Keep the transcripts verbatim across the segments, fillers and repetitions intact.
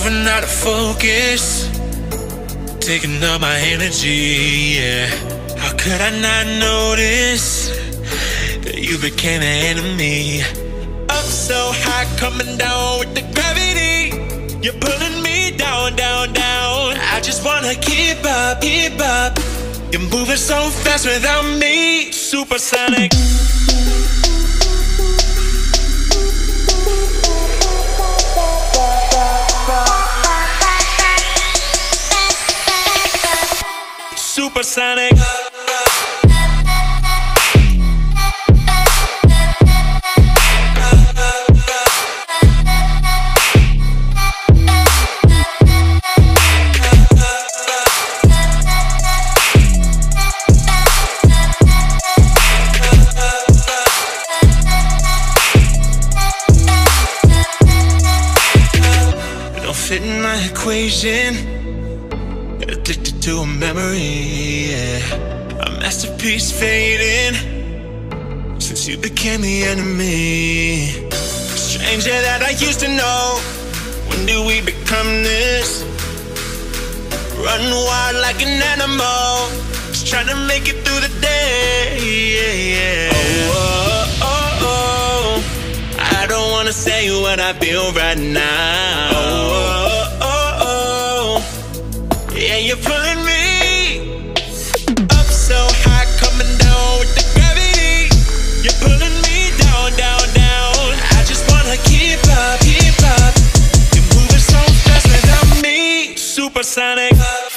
moving out of focus, taking up my energy, yeah. How could I not notice that you became an enemy? Up so high, coming down with the gravity. You're pulling me down, down, down. I just wanna keep up, keep up. You're moving so fast without me. Supersonic. Supersonic. You don't fit in my equation. Addicted to a memory, yeah. A masterpiece fading since you became the enemy. Stranger that I used to know. When did we become this? Run wild like an animal, just trying to make it through the day, yeah, yeah. Oh, oh, oh, oh. I don't wanna say what I feel right now. Oh, oh, oh, oh. Yeah, you're pulling me up so high, coming down with the gravity. You're pulling me down, down, down. I just wanna keep up, keep up. You're moving so fast without me. Supersonic.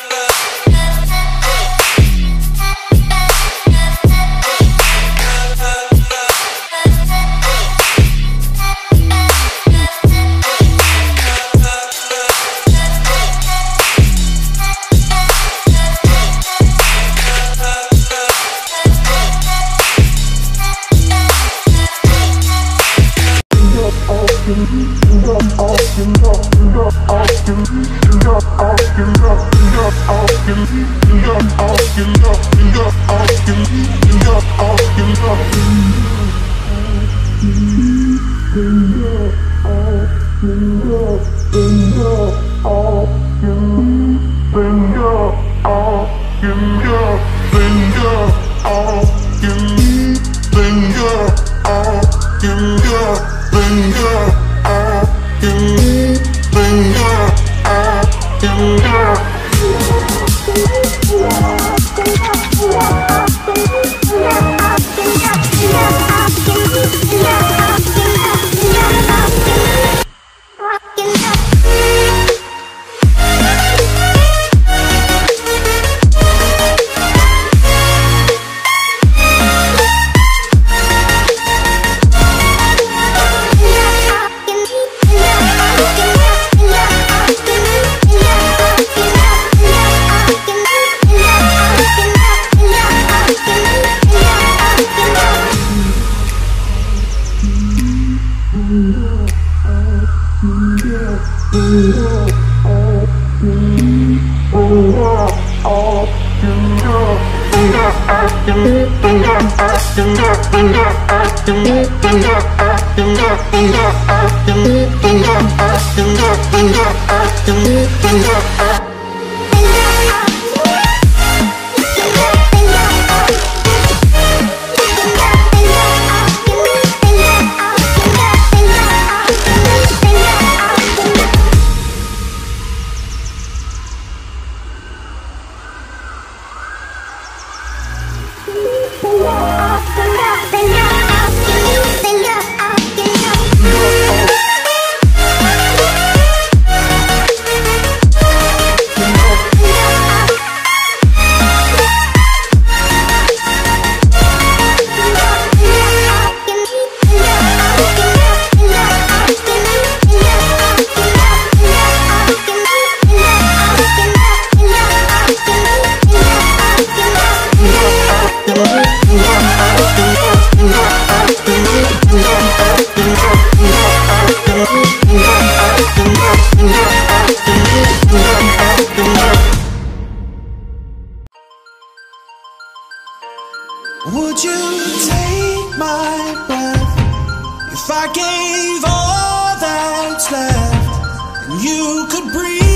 Would you take my breath if I gave all that's left and you could breathe.